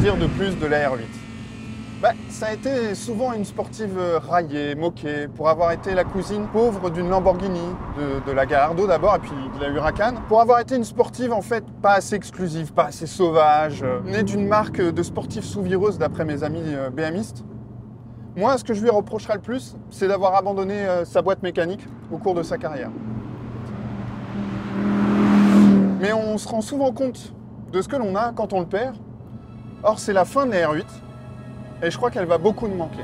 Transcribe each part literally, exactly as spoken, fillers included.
dire de plus de la R huit? Bah, ça a été souvent une sportive raillée, moquée, pour avoir été la cousine pauvre d'une Lamborghini, de, de la Gallardo d'abord, et puis de la Huracan. Pour avoir été une sportive, en fait, pas assez exclusive, pas assez sauvage, euh, née d'une marque de sportive sous-vireuse, d'après mes amis euh, BMistes. Moi, ce que je lui reprocherais le plus, c'est d'avoir abandonné euh, sa boîte mécanique au cours de sa carrière. Mais on se rend souvent compte de ce que l'on a quand on le perd. Or, c'est la fin de la R huit. Et je crois qu'elle va beaucoup nous manquer.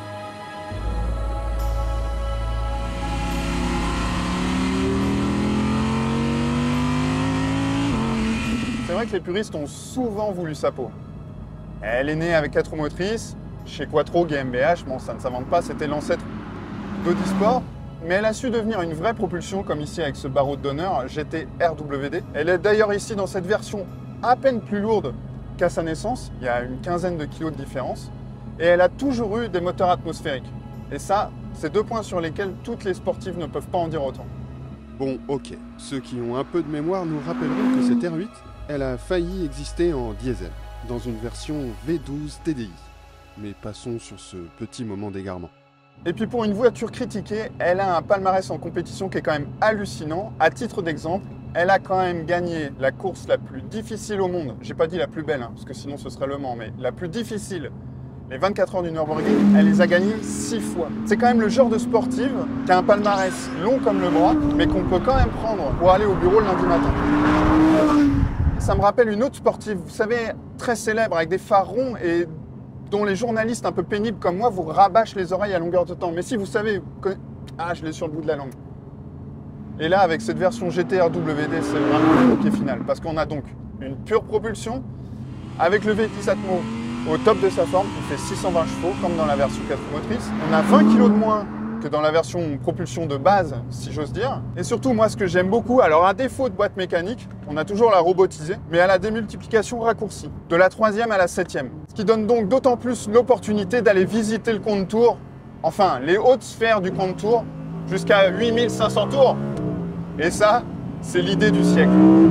C'est vrai que les puristes ont souvent voulu sa peau. Elle est née avec quatre roues motrices, chez Quattro G M B H, bon ça ne s'invente pas, c'était l'ancêtre d'Audi Sport, mais elle a su devenir une vraie propulsion, comme ici avec ce barreau d'honneur G T R W D. Elle est d'ailleurs ici dans cette version à peine plus lourde qu'à sa naissance, il y a une quinzaine de kilos de différence. Et elle a toujours eu des moteurs atmosphériques. Et ça, c'est deux points sur lesquels toutes les sportives ne peuvent pas en dire autant. Bon, ok. Ceux qui ont un peu de mémoire nous rappelleront que cette R huit, elle a failli exister en diesel, dans une version V douze T D I. Mais passons sur ce petit moment d'égarement. Et puis pour une voiture critiquée, elle a un palmarès en compétition qui est quand même hallucinant. À titre d'exemple, elle a quand même gagné la course la plus difficile au monde. J'ai pas dit la plus belle, hein, parce que sinon ce serait Le Mans, mais la plus difficile. Les vingt-quatre heures du Nürburgring, elle les a gagnés six fois. C'est quand même le genre de sportive qui a un palmarès long comme le bras, mais qu'on peut quand même prendre pour aller au bureau le lundi matin. Ça me rappelle une autre sportive, vous savez, très célèbre, avec des phares ronds et dont les journalistes un peu pénibles comme moi vous rabâchent les oreilles à longueur de temps. Mais si vous savez, ah, je l'ai sur le bout de la langue. Et là, avec cette version G T R W D, c'est vraiment le bouquet final, parce qu'on a donc une pure propulsion avec le V dix Atmo au top de sa forme, il fait six cent vingt chevaux, comme dans la version quatre roues motrices. On a vingt kilos de moins que dans la version propulsion de base, si j'ose dire. Et surtout, moi, ce que j'aime beaucoup, alors à défaut de boîte mécanique, on a toujours la robotisée, mais à la démultiplication raccourcie, de la troisième à la septième. Ce qui donne donc d'autant plus l'opportunité d'aller visiter le contour, enfin, les hautes sphères du contour, jusqu'à huit mille cinq cents tours. Et ça, c'est l'idée du siècle.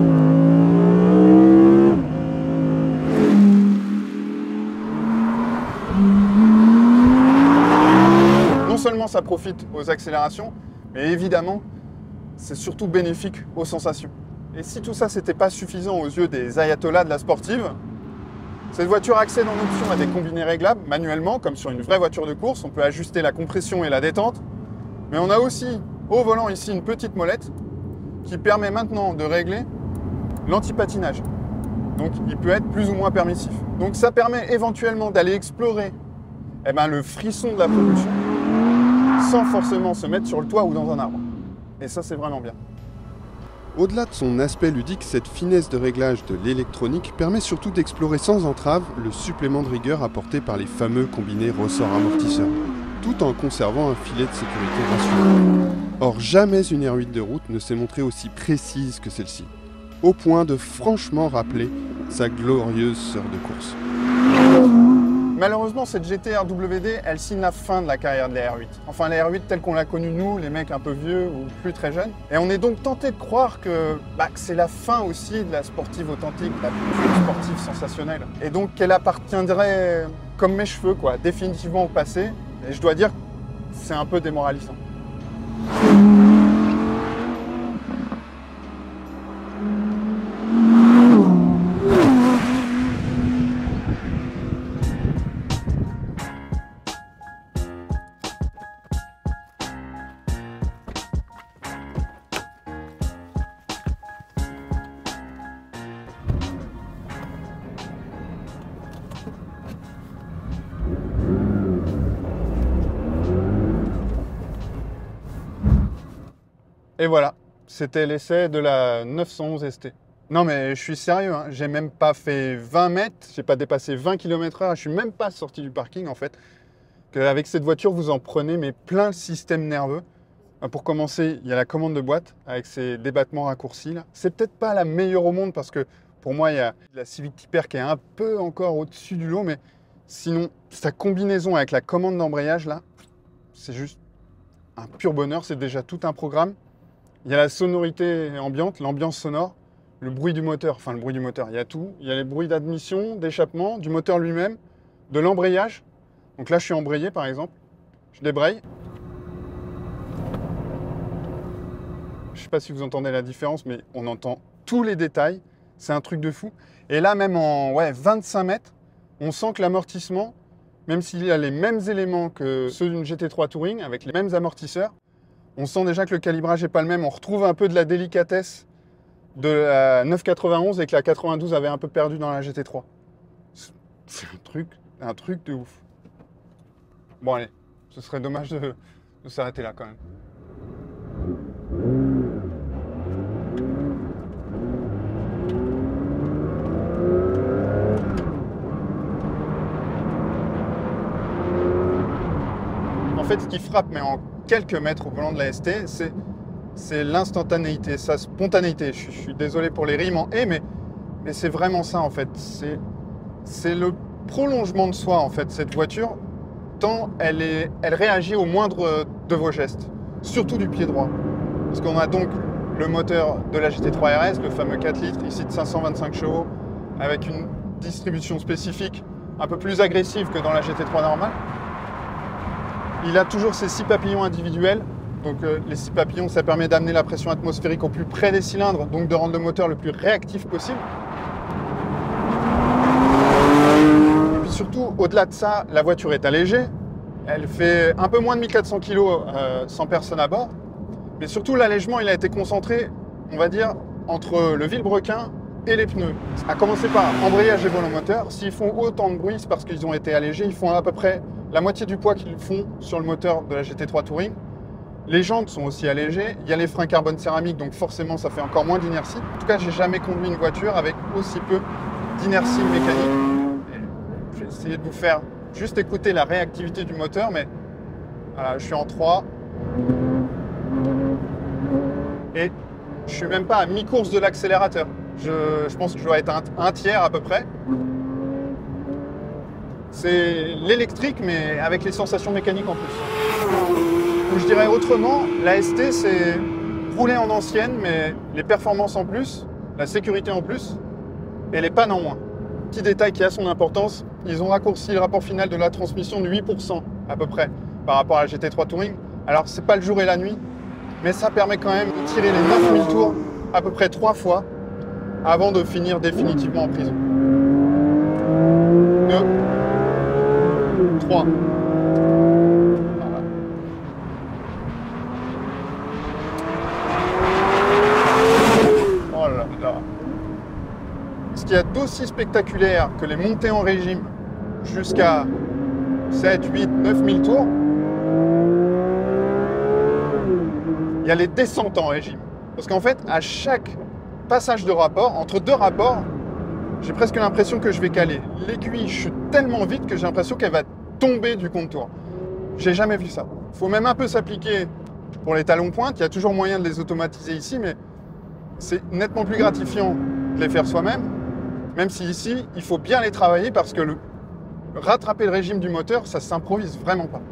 Non seulement ça profite aux accélérations, mais évidemment, c'est surtout bénéfique aux sensations. Et si tout ça, c'était pas suffisant aux yeux des ayatollahs de la sportive, cette voiture accède en option à des combinés réglables manuellement, comme sur une vraie voiture de course. On peut ajuster la compression et la détente. Mais on a aussi, au volant ici, une petite molette qui permet maintenant de régler l'anti-patinage. Donc, il peut être plus ou moins permissif. Donc, ça permet éventuellement d'aller explorer eh ben, le frisson de la propulsion sans forcément se mettre sur le toit ou dans un arbre. Et ça, c'est vraiment bien. Au-delà de son aspect ludique, cette finesse de réglage de l'électronique permet surtout d'explorer sans entrave le supplément de rigueur apporté par les fameux combinés ressort-amortisseur, tout en conservant un filet de sécurité rassurant. Or, jamais une R huit de route ne s'est montrée aussi précise que celle-ci, au point de franchement rappeler sa glorieuse sœur de course. Malheureusement, cette G T R W D, elle signe la fin de la carrière de la R huit. Enfin, la R huit telle qu'on l'a connue nous, les mecs un peu vieux ou plus très jeunes. Et on est donc tenté de croire que, bah, que c'est la fin aussi de la sportive authentique, de la sportive sensationnelle. Et donc qu'elle appartiendrait, comme mes cheveux, quoi, définitivement au passé. Et je dois dire que c'est un peu démoralisant. Et voilà, c'était l'essai de la neuf cent onze S T. Non mais je suis sérieux, hein, j'ai même pas fait vingt mètres, j'ai pas dépassé vingt kilomètres heure, je suis même pas sorti du parking en fait. Avec cette voiture, vous en prenez mais plein le système nerveux. Pour commencer, il y a la commande de boîte avec ses débattements raccourcis là. C'est peut-être pas la meilleure au monde parce que pour moi, il y a la Civic Type R qui est un peu encore au-dessus du lot, mais sinon, sa combinaison avec la commande d'embrayage là, c'est juste un pur bonheur, c'est déjà tout un programme. Il y a la sonorité ambiante, l'ambiance sonore. le bruit du moteur, enfin le bruit du moteur, il y a tout. Il y a les bruits d'admission, d'échappement, du moteur lui-même, de l'embrayage. Donc là, je suis embrayé par exemple. Je débraye. Je ne sais pas si vous entendez la différence, mais on entend tous les détails. C'est un truc de fou. Et là, même en ouais, vingt-cinq mètres, on sent que l'amortissement, même s'il a les mêmes éléments que ceux d'une G T trois Touring, avec les mêmes amortisseurs, on sent déjà que le calibrage n'est pas le même. On retrouve un peu de la délicatesse de la neuf quatre-vingt-onze et que la quatre-vingt-douze avait un peu perdu dans la G T trois. C'est un truc, un truc de ouf. Bon allez, ce serait dommage de, de s'arrêter là quand même. En fait, ce qui frappe, mais en quelques mètres au volant de la S T, c'est c'est l'instantanéité, sa spontanéité. Je, je suis désolé pour les rimes en « et », mais, mais c'est vraiment ça en fait. C'est le prolongement de soi en fait, cette voiture, tant elle, est, elle réagit au moindre de vos gestes, surtout du pied droit. Parce qu'on a donc le moteur de la G T trois R S, le fameux quatre litres, ici de cinq cent vingt-cinq chevaux, avec une distribution spécifique un peu plus agressive que dans la G T trois normale. Il a toujours ses six papillons individuels. Donc euh, les six papillons, ça permet d'amener la pression atmosphérique au plus près des cylindres, donc de rendre le moteur le plus réactif possible. Et puis surtout, au-delà de ça, la voiture est allégée. Elle fait un peu moins de mille quatre cents kilos euh, sans personne à bord. Mais surtout, l'allègement, il a été concentré, on va dire, entre le vilebrequin et les pneus. À commencer par embrayage et volant moteur. S'ils font autant de bruit, c'est parce qu'ils ont été allégés. Ils font à peu près la moitié du poids qu'ils font sur le moteur de la G T trois Touring. Les jantes sont aussi allégées, il y a les freins carbone céramique, donc forcément ça fait encore moins d'inertie. En tout cas, j'ai jamais conduit une voiture avec aussi peu d'inertie mécanique. Je vais essayer de vous faire juste écouter la réactivité du moteur, mais voilà, je suis en trois. Et je suis même pas à mi-course de l'accélérateur. Je, je pense que je dois être un, un tiers à peu près. C'est l'électrique, mais avec les sensations mécaniques en plus. Ou je dirais autrement, la S T, c'est rouler en ancienne, mais les performances en plus, la sécurité en plus, et les pannes en moins. Petit détail qui a son importance, ils ont raccourci le rapport final de la transmission de huit pour cent à peu près par rapport à la G T trois Touring. Alors, c'est pas le jour et la nuit, mais ça permet quand même de tirer les neuf mille tours à peu près trois fois avant de finir définitivement en prison. deux, trois. Ce qu'il y a d'aussi spectaculaire que les montées en régime jusqu'à sept, huit, neuf mille tours, il y a les descentes en régime. Parce qu'en fait, à chaque passage de rapport, entre deux rapports, j'ai presque l'impression que je vais caler. L'aiguille chute tellement vite que j'ai l'impression qu'elle va tomber du contour. J'ai jamais vu ça. Il faut même un peu s'appliquer pour les talons pointe. Il y a toujours moyen de les automatiser ici, mais c'est nettement plus gratifiant de les faire soi-même. Même si ici, il faut bien les travailler parce que le, rattraper le régime du moteur, ça ne s'improvise vraiment pas.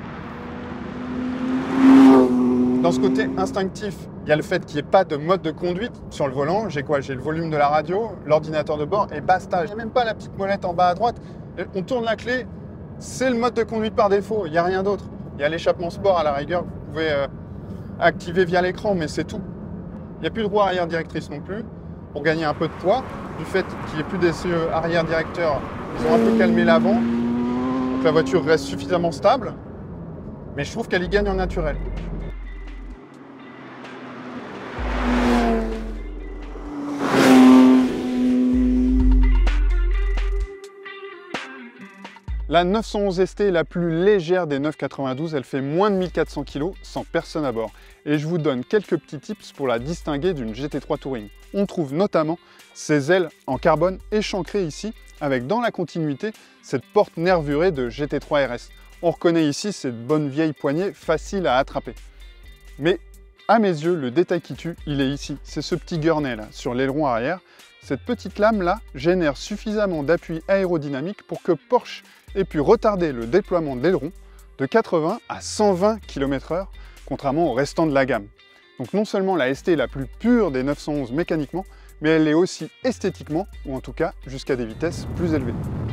Dans ce côté instinctif, il y a le fait qu'il n'y ait pas de mode de conduite sur le volant. J'ai quoi? J'ai le volume de la radio, l'ordinateur de bord et basta. Il n'y a même pas la petite molette en bas à droite. On tourne la clé, c'est le mode de conduite par défaut. Il n'y a rien d'autre. Il y a l'échappement sport à la rigueur que vous pouvez euh, activer via l'écran, mais c'est tout. Il n'y a plus de roue arrière directrice non plus. Pour gagner un peu de poids, du fait qu'il n'y ait plus d'S E arrière directeur, ils ont un peu calmé l'avant. Donc la voiture reste suffisamment stable, mais je trouve qu'elle y gagne en naturel. La neuf cent onze S T est la plus légère des neuf quatre-vingt-douze, elle fait moins de mille quatre cents kilos sans personne à bord. Et je vous donne quelques petits tips pour la distinguer d'une G T trois Touring. On trouve notamment ses ailes en carbone échancrées ici, avec dans la continuité cette porte nervurée de G T trois R S. On reconnaît ici cette bonne vieille poignée facile à attraper. Mais à mes yeux, le détail qui tue, il est ici. C'est ce petit gurney là, sur l'aileron arrière. Cette petite lame là génère suffisamment d'appui aérodynamique pour que Porsche ait pu retarder le déploiement de l'aileron de quatre-vingts à cent vingt kilomètres heure, contrairement au restant de la gamme. Donc non seulement la S T est la plus pure des neuf cent onze mécaniquement, mais elle l'est aussi esthétiquement, ou en tout cas jusqu'à des vitesses plus élevées.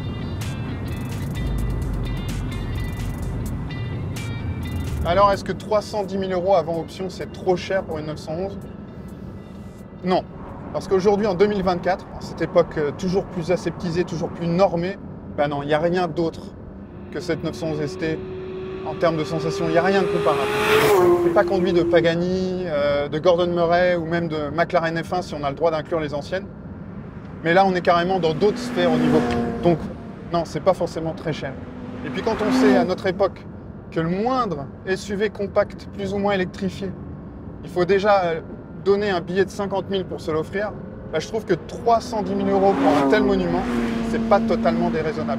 Alors, est-ce que trois cent dix mille euros avant option, c'est trop cher pour une neuf cent onze? Non, parce qu'aujourd'hui, en deux mille vingt-quatre, à cette époque euh, toujours plus aseptisée, toujours plus normée, ben non, il n'y a rien d'autre que cette neuf cent onze S T en termes de sensations. Il n'y a rien de comparable. Je n'ai pas conduit de Pagani, euh, de Gordon Murray ou même de McLaren F un si on a le droit d'inclure les anciennes. Mais là, on est carrément dans d'autres sphères au niveau prix. Donc, non, c'est pas forcément très cher. Et puis quand on sait, à notre époque, que le moindre S U V compact, plus ou moins électrifié, il faut déjà donner un billet de cinquante mille pour se l'offrir, bah, je trouve que trois cent dix mille euros pour un tel monument, c'est pas totalement déraisonnable.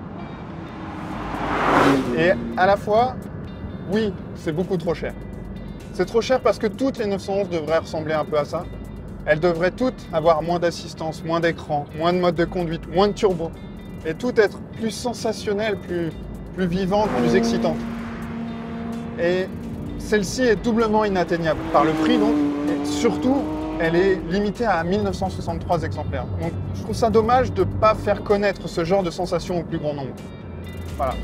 Et à la fois, oui, c'est beaucoup trop cher. C'est trop cher parce que toutes les neuf cent onze devraient ressembler un peu à ça. Elles devraient toutes avoir moins d'assistance, moins d'écran, moins de mode de conduite, moins de turbo. Et toutes être plus sensationnelles, plus, plus vivantes, plus excitantes. Et celle-ci est doublement inatteignable par le prix, donc, et surtout, elle est limitée à mille neuf cent soixante-trois exemplaires. Donc, je trouve ça dommage de ne pas faire connaître ce genre de sensation au plus grand nombre. Voilà.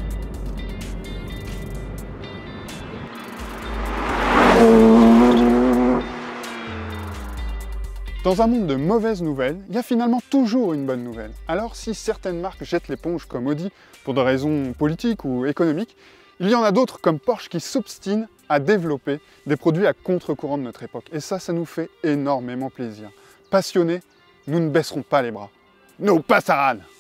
Dans un monde de mauvaises nouvelles, il y a finalement toujours une bonne nouvelle. Alors, si certaines marques jettent l'éponge comme Audi pour des raisons politiques ou économiques, il y en a d'autres comme Porsche qui s'obstinent à développer des produits à contre-courant de notre époque. Et ça, ça nous fait énormément plaisir. Passionnés, nous ne baisserons pas les bras. No pasaran!